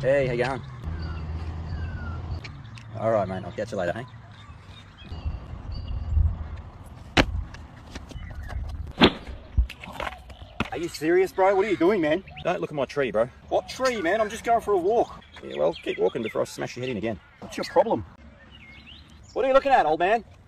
Hey, how you going? All right, mate. I'll catch you later, hey? Are you serious, bro? What are you doing, man? Don't look at my tree, bro. What tree, man? I'm just going for a walk. Yeah, well, keep walking before I smash your head in again. What's your problem? What are you looking at, old man?